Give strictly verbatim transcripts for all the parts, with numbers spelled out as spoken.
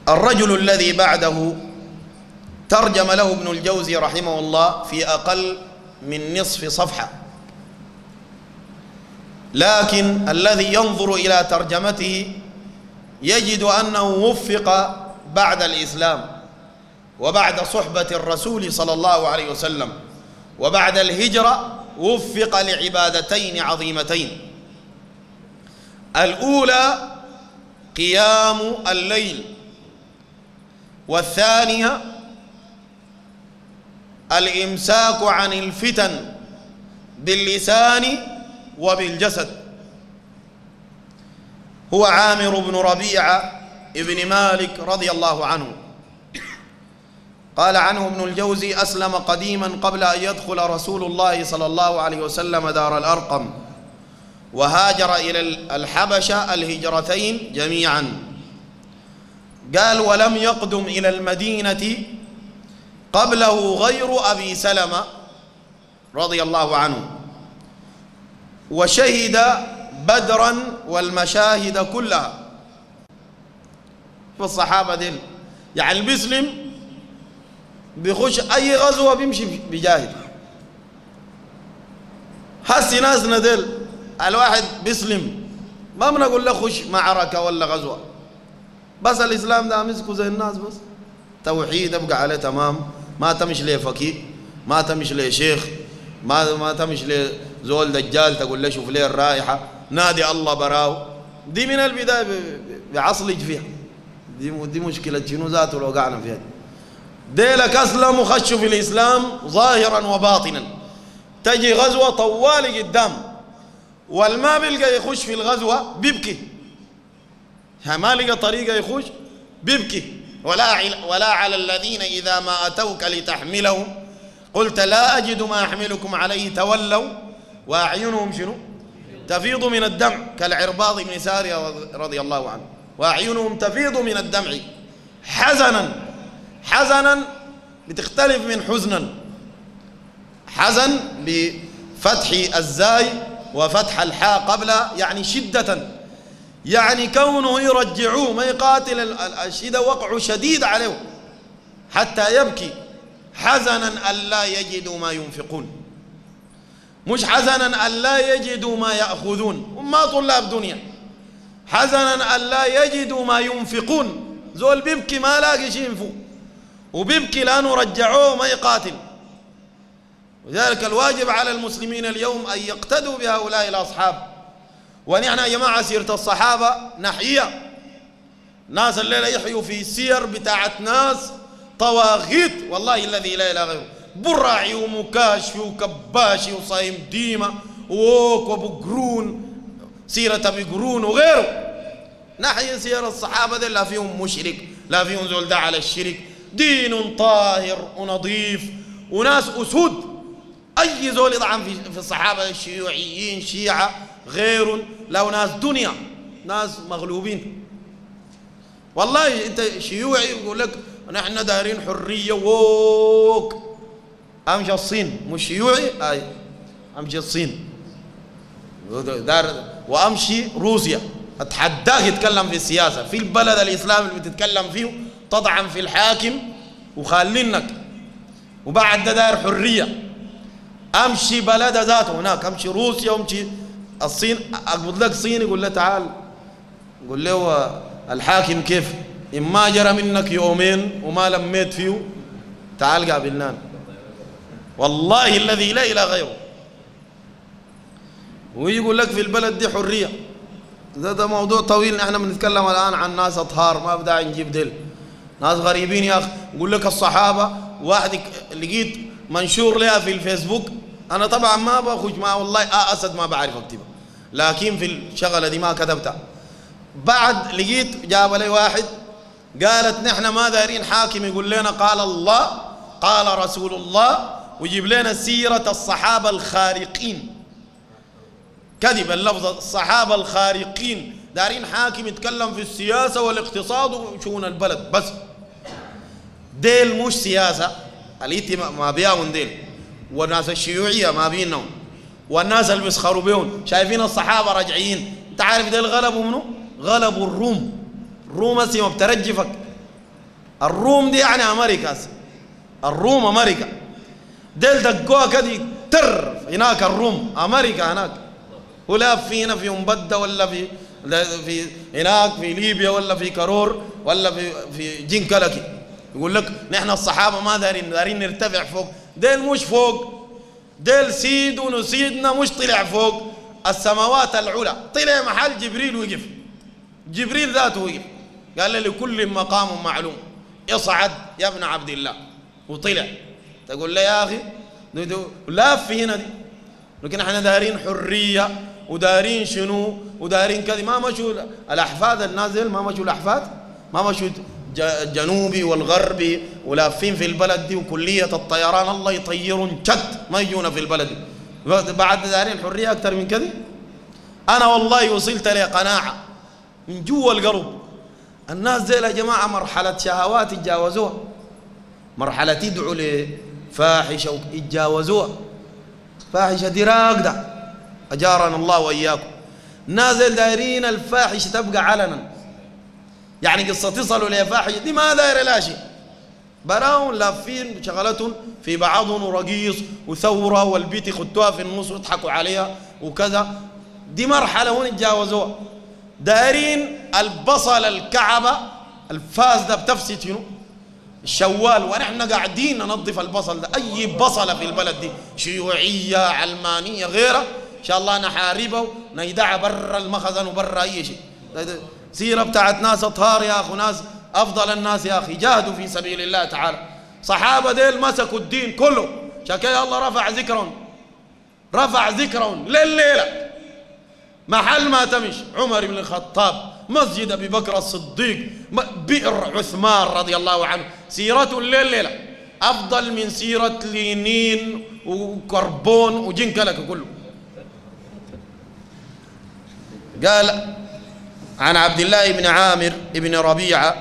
الرجل الذي بعده ترجم له ابن الجوزي رحمه الله في أقل من نصف صفحة، لكن الذي ينظر إلى ترجمته يجد أنه وفق بعد الإسلام وبعد صحبة الرسول صلى الله عليه وسلم وبعد الهجرة وفق لعبادتين عظيمتين. الأولى قيام الليل، والثانية الإمساك عن الفتن باللسان وبالجسد. هو عامر بن ربيعة ابن مالك رضي الله عنه، قال عنه ابن الجوزي: أسلم قديما قبل أن يدخل رسول الله صلى الله عليه وسلم دار الأرقم، وهاجر إلى الحبشة الهجرتين جميعا. قال: ولم يقدم إلى المدينة قبله غير أبي سلمة رضي الله عنه، وشهد بدرا والمشاهد كلها. فالصحابة ديل يعني بيسلم بيخش أي غزوة بيمشي بجاهد. هسي ناسنا ديل الواحد بيسلم ما بنقول له خش معركة ولا غزوة، بس الإسلام ده مسكه زي الناس، بس توحيد ابقى عليه تمام، ما تمشي ليه فقيه، ما تمشي ليه شيخ، ما ما تمشي ليه زول دجال تقول له شوف ليه الرائحة، نادي الله براو. دي من البداية بعصلج فيها، دي دي مشكلة شنو ذاته لو وقعنا فيها. ديلك أسلموا خشوا في الإسلام ظاهرا وباطنا، تجي غزوة طوالي قدام والما بيلقى يخش في الغزوة بيبكي، ما لقى طريقة يخش بيبكي. ولا ولا على الذين إذا ما أتوك لتحملهم قلت لا أجد ما أحملكم عليه تولوا وأعينهم شنو؟ تفيض من الدمع، كالعرباض بن سارية رضي الله عنه، وأعينهم تفيض من الدمع حزنا. حزنا بتختلف من حزنا، حزن بفتح الزاي وفتح الحاء قبل يعني شدة، يعني كونه يرجعوه ما يقاتل الشدة وقع شديد عليه حتى يبكي، حزنا ألا يجدوا ما ينفقون، مش حزنا ألا يجدوا ما يأخذون، وما طلاب دنيا، حزنا ألا يجدوا ما ينفقون. زول بيبكي ما لاقي شيء ينفق، وبيبكي لأنه رجعوه ما يقاتل. وذلك الواجب على المسلمين اليوم أن يقتدوا بهؤلاء الأصحاب. ونحن يا جماعة سيرة الصحابة نحية، ناس الليلة يحيوا في سير بتاعت ناس طواغيت والله الذي لا إله غيره، براعي ومكاشفي وكباشي وصايم ديمة ووك وابو قرون، سيرة ابي قرون وغيره. نحيي سير الصحابة دي لا فيهم مشرك، لا فيهم زول داعي على الشرك، دين طاهر ونظيف وناس أسود. أي زول يطعن في الصحابة الشيوعيين شيعة غير، لو ناس دنيا، ناس مغلوبين. والله أنت شيوعي يقول لك نحن دايرين حرية ووك، أمشي الصين مش شيوعي، أي أمشي الصين دار، وأمشي روسيا أتحداك يتكلم في السياسة في البلد الإسلامي اللي بتتكلم فيه، تطعن في الحاكم وخالينك، وبعد ده داير حرية. امشي بلد ذاته هناك، امشي روسيا وامشي الصين، اقبض لك صيني يقول له تعال، قول له الحاكم كيف؟ اما جرى منك يومين وما لميت فيه تعال قابلنا، والله الذي لا اله غيره. ويقول لك في البلد دي حريه. ده, ده موضوع طويل، نحن بنتكلم الان عن ناس اطهار، ما بداعي نجيب ديل ناس غريبين يا اخي. يقول لك الصحابه، واحد لقيت منشور لها في الفيسبوك، انا طبعا ما بخش معه والله آه اسد ما بعرف اكتبها، لكن في الشغله دي ما كتبتها. بعد لقيت جاب لي واحد قالت نحن ما دايرين حاكم يقول لنا قال الله قال رسول الله ويجيب لنا سيره الصحابه الخارقين. كذب اللفظ، الصحابه الخارقين، دايرين حاكم يتكلم في السياسه والاقتصاد وشؤون البلد بس. ديل مش سياسه، الإيتي ما بياهم ديل، والناس الشيوعية ما بينهم، والناس اللي بيسخروا بيهم شايفين الصحابة راجعين. انت عارف ديل غلبوا منو؟ غلبوا الروم. الروم هسه ما بترجفك، الروم دي يعني أمريكا، الروم أمريكا، ديل دقوها كدي تر هناك الروم أمريكا هناك، ولا في هنا في مبدة ولا في في هناك في ليبيا ولا في كارور ولا في في جنكلكي. يقول لك نحن الصحابة ما دارين دارين نرتفع فوق، ديل مش فوق، ديل سيد ونسيدنا مش طلع فوق السماوات العلى، طلع محل جبريل وقف، جبريل ذاته وقف قال له لكل مقام معلوم اصعد يا ابن عبد الله، وطلع. تقول له يا أخي لا في هنا دي، لكن احنا دارين حرية ودارين شنو ودارين كذا. ما مشوا الأحفاد النازل، ما مشوا الأحفاد، ما مشوا الجنوبي والغربي ولافين في البلد دي، وكلية الطيران الله يطيرون جد ما يجونا في البلد دي بعد دارين حرية أكثر من كذا. أنا والله وصلت لقناعة من جوا القلب، الناس دي يا جماعة مرحلة شهوات يتجاوزوها، مرحلة يدعوا لفاحشة يتجاوزوها، فاحشة دي راقدة أجارنا الله وإياكم. نازل دايرين الفاحشة تبقى علنا، يعني قصة تصلوا لفاحشة دي ما داير لا شيء، براون لافين شغلتهم في بعضهم ورقيص وثورة والبيت يخدوها في النص ويضحكوا عليها وكذا، دي مرحلة هون يتجاوزوها. دايرين البصل الكعبة الفاس ده بتفسد شنو؟ الشوال، ونحن قاعدين ننظف البصل ده. أي بصلة في البلد دي شيوعية علمانية غيرها إن شاء الله نحاربها ونيدعها برا المخزن وبرا أي شيء. سيرة بتاعت ناس أطهار يا أخو، ناس أفضل الناس يا أخي جاهدوا في سبيل الله تعالى، صحابة ديل مسكوا الدين كله، شكاية الله رفع ذكرهم، رفع ذكرهم لليلة. محل ما تمش عمر بن الخطاب، مسجد أبي بكر الصديق، بئر عثمان رضي الله عنه، سيرته الليل ليلة أفضل من سيرة لينين وكربون وجنكلك كله. قال عن عبد الله بن عامر بن ربيعة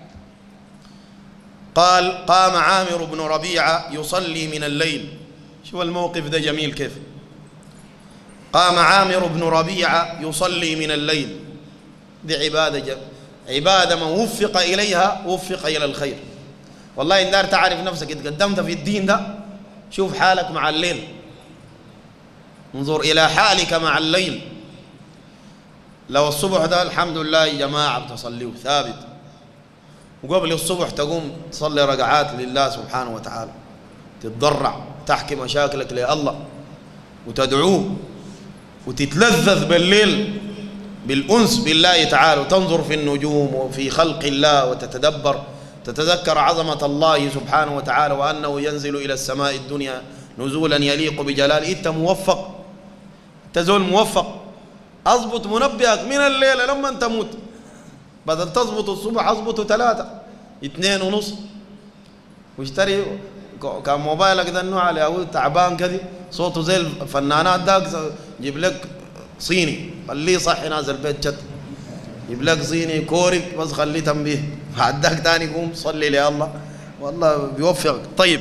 قال قام عامر بن ربيعة يصلي من الليل. شو الموقف ده جميل كيف. قام عامر بن ربيعة يصلي من الليل، دي عبادة جب. عبادة من وفق إليها وفق إلى الخير. والله إن دار تعرف نفسك اتقدمت في الدين ده، شوف حالك مع الليل، انظر إلى حالك مع الليل. لو الصبح ده الحمد لله يا جماعة بتصليه ثابت، وقبل الصبح تقوم تصلي ركعات لله سبحانه وتعالى، تتضرع تحكي مشاكلك لله وتدعوه، وتتلذذ بالليل بالأنس بالله تعالى، وتنظر في النجوم وفي خلق الله وتتدبر، تتذكر عظمة الله سبحانه وتعالى وأنه ينزل إلى السماء الدنيا نزولا يليق بجلاله. أنت موفق، تزول موفق. أضبط منبهك من الليلة لما تموت، بدل تضبط الصبح أضبطه ثلاثة اثنين ونص، واشتري كان موبايلك ده النوع اللي تعبان كذي صوته زي الفنانات داك، جيب لك صيني خليه صحي نازل بيت جد، جيب لك صيني كورك بس خليه تنبيه، عداك تاني قوم صلي لي الله والله بيوفقك. طيب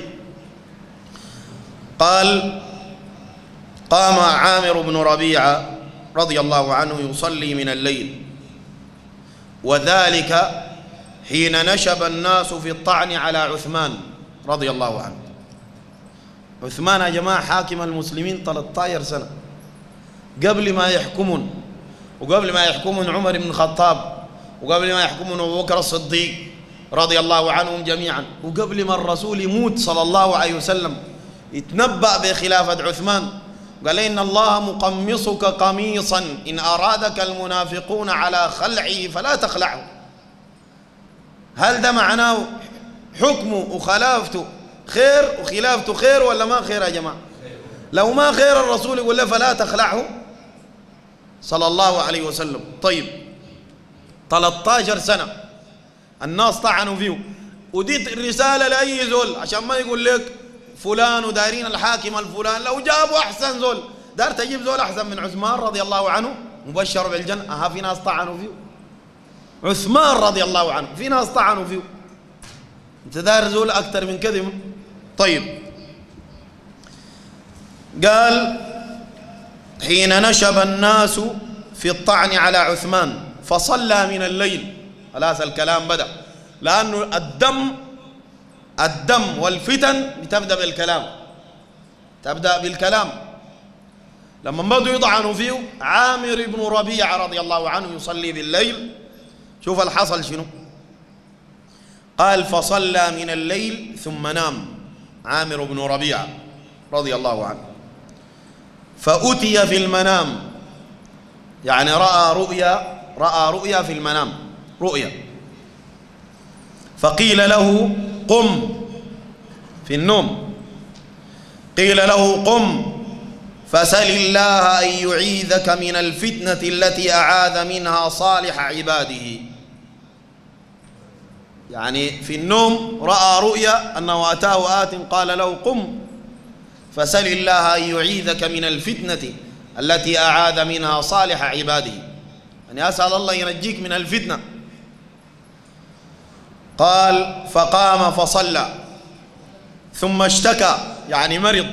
قال قام عامر بن ربيعة رضي الله عنه يصلي من الليل، وذلك حين نشب الناس في الطعن على عثمان رضي الله عنه. عثمان يا جماعة حاكم المسلمين ثلاثة عشر سنة قبل ما يحكمون، وقبل ما يحكمون عمر بن الخطاب، وقبل ما يحكمون أبو بكر الصديق رضي الله عنهم جميعا، وقبل ما الرسول يموت صلى الله عليه وسلم يتنبأ بخلافة عثمان، قال إن الله مقمصك قميصا إن أرادك المنافقون على خلعه فلا تخلعه. هل ده معناه حكمه وخلافته خير وخلافته خير ولا ما خير يا جماعة؟ لو ما خير الرسول يقول له فلا تخلعه صلى الله عليه وسلم. طيب ثلاثة عشر سنة الناس طعنوا فيه، ودي الرسالة لأي زول عشان ما يقول لك فلان ودارين الحاكم الفلان، لو جابوا أحسن زول دار تجيب زول أحسن من عثمان رضي الله عنه مبشر بالجنة. أها في ناس طعنوا فيه عثمان رضي الله عنه، في ناس طعنوا فيه، انت دار زول أكثر من كذا. طيب قال حين نشب الناس في الطعن على عثمان فصلى من الليل، خلاص الكلام بدأ، لأنه الدم الدم والفتن بتبدأ بالكلام، تبدأ بالكلام. لما بدوا يطعنوا فيه عامر بن ربيعة رضي الله عنه يصلي بالليل، شوف الحصل شنو. قال فصلى من الليل ثم نام عامر بن ربيعة رضي الله عنه، فأتي في المنام، يعني رأى رؤيا، رأى رؤيا في المنام، رؤيا. فقيل له قم في النوم، قيل له قم فسل الله أن يعيذك من الفتنة التي أعاذ منها صالح عباده. يعني في النوم رأى رؤيا أنه أتاه آت قال له قم فسل الله أن يعيذك من الفتنة التي أعاذ منها صالح عباده، يعني أسأل الله ينجيك من الفتنة. قال فقام فصلى ثم اشتكى، يعني مرض،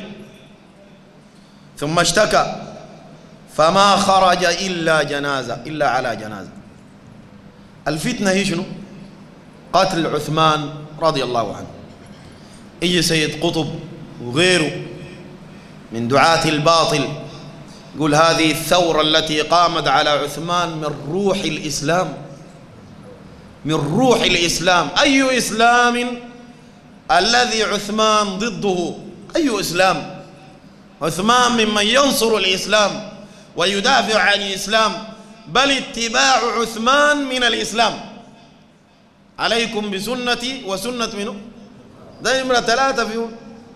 ثم اشتكى فما خرج إلا جنازة، إلا على جنازة. الفتنة هي شنو؟ قتل عثمان رضي الله عنه. يجي سيد قطب وغيره من دعاة الباطل يقول هذه الثورة التي قامت على عثمان من روح الإسلام، من روح الإسلام. أي إسلام الذي عثمان ضده؟ أي إسلام؟ عثمان ممن ينصر الإسلام ويدافع عن الإسلام، بل اتباع عثمان من الإسلام. عليكم بسنتي وسنة منه، ده نمرة ثلاثة فيهم.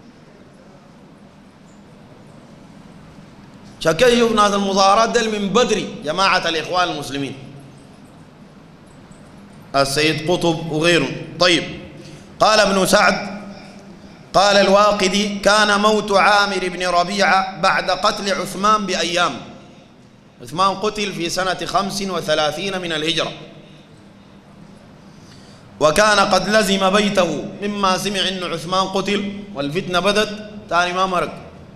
شكيوا ناس المظاهرات دل من بدري جماعة الإخوان المسلمين، السيد قطب وغيره. طيب قال ابن سعد قال الواقدي كان موت عامر بن ربيعة بعد قتل عثمان بأيام. عثمان قتل في سنة خمس وثلاثين من الهجرة، وكان قد لزم بيته مما سمع أن عثمان قتل والفتنة بدت تاني ما مرق،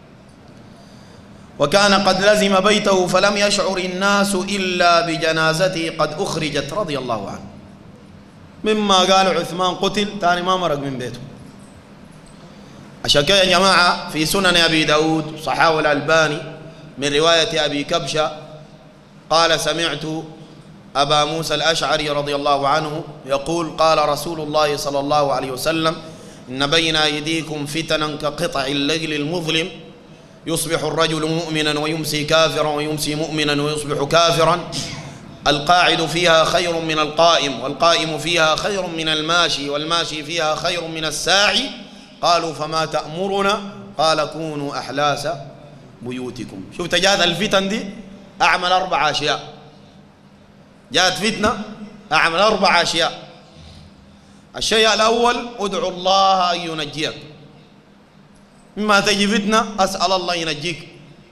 وكان قد لزم بيته فلم يشعر الناس إلا بجنازته قد أخرجت رضي الله عنه. مما قال عثمان قتل تاني ما مرق من بيته. عشان كده يا جماعة في سنن أبي داود صحاح الألباني من رواية أبي كبشة قال سمعت أبا موسى الأشعري رضي الله عنه يقول قال رسول الله صلى الله عليه وسلم إن بين أيديكم فتنا كقطع الليل المظلم يصبح الرجل مؤمنا ويمسي كافرا ويمسي مؤمنا ويصبح كافرا، القاعد فيها خير من القائم، والقائم فيها خير من الماشي، والماشي فيها خير من الساعي. قالوا فما تأمرنا؟ قال كونوا أحلاس بيوتكم. شوف جات الفتن دي أعمل أربع أشياء، جات فتنة أعمل أربع أشياء. الشيء الأول ادعو الله أن ينجيك، مما تجي فتنة أسأل الله ينجيك.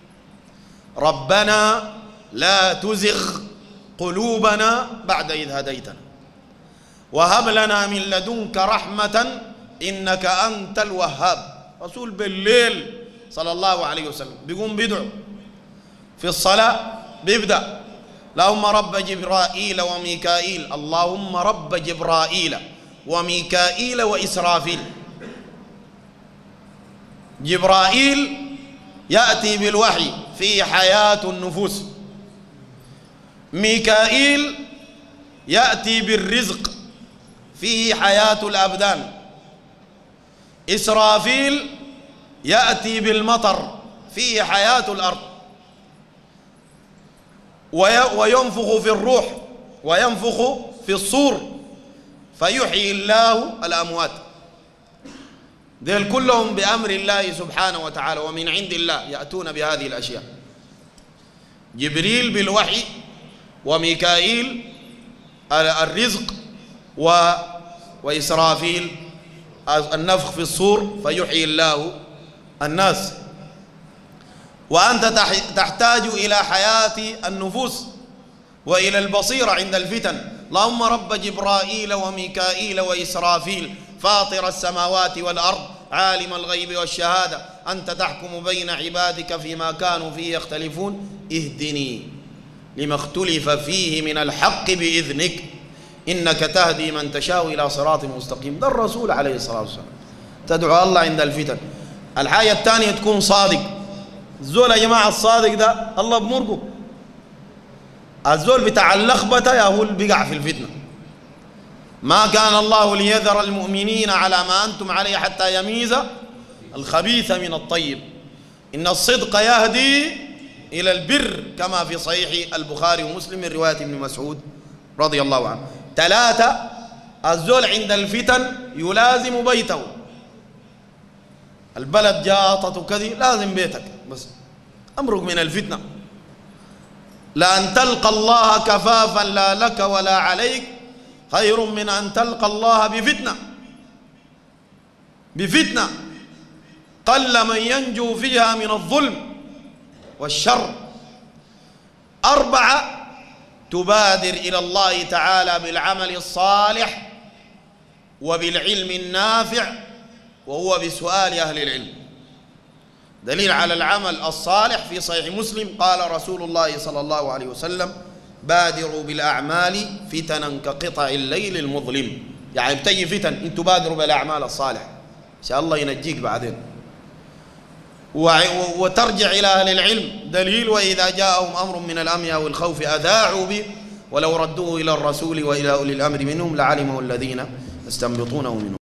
ربنا لا تزغ قلوبنا بعد إذ هديتنا وهب لنا من لدنك رحمة إنك أنت الوهاب. رسول بالليل صلى الله عليه وسلم بيقوم بيدعو، في الصلاة بيبدأ اللهم رب جبرائيل وميكائيل، اللهم رب جبرائيل وميكائيل وإسرافيل. جبرائيل يأتي بالوحي في حياة النفوس، ميكائيل يأتي بالرزق فيه حياة الأبدان، إسرافيل يأتي بالمطر فيه حياة الأرض، وينفخ في الروح وينفخ في الصور فيحيي الله الأموات. ذل كلهم بأمر الله سبحانه وتعالى ومن عند الله يأتون بهذه الأشياء. جبريل بالوحي، وميكائيل الرزق، و وإسرافيل النفخ في الصور فيحيي الله الناس. وأنت تحتاج إلى حياة النفوس وإلى البصيرة عند الفتن. اللهم رب جبرائيل وميكائيل وإسرافيل فاطر السماوات والأرض عالم الغيب والشهادة أنت تحكم بين عبادك فيما كانوا فيه يختلفون اهدني لما اختلف فيه من الحق بإذنك إنك تهدي من تشاء إلى صراط مستقيم. ده الرسول عليه الصلاة والسلام. تدعو الله عند الفتن. الحاجة الثانية تكون صادق. الزول يا جماعة الصادق ده الله بمرقه. الزول بتاع اللخبطة يا هو اللي بيقع في الفتنة. ما كان الله ليذر المؤمنين على ما أنتم عليه حتى يميز الخبيث من الطيب، إن الصدق يهدي إلى البر كما في صحيح البخاري ومسلم من رواية ابن مسعود رضي الله عنه. ثلاثة، الزول عند الفتن يلازم بيته. البلد جاطت وكذي لازم بيتك، بس أمرك من الفتنة. لأن تلقى الله كفافا لا لك ولا عليك خير من أن تلقى الله بفتنة. بفتنة قل من ينجو فيها من الظلم والشر. أربعة، تبادر إلى الله تعالى بالعمل الصالح وبالعلم النافع، وهو بسؤال أهل العلم. دليل على العمل الصالح في صحيح مسلم قال رسول الله صلى الله عليه وسلم: بادروا بالأعمال فتنا كقطع الليل المظلم. يعني بتجي فتن انتوا بادروا بالأعمال الصالحة إن شاء الله ينجيك بعدين. وترجع إلى أهل العلم. دليل: وإذا جاءهم أمر من الأمن أو الخوف أذاعوا به ولو ردوه إلى الرسول وإلى أولي الأمر منهم لعلمه الذين يستنبطونه منهم.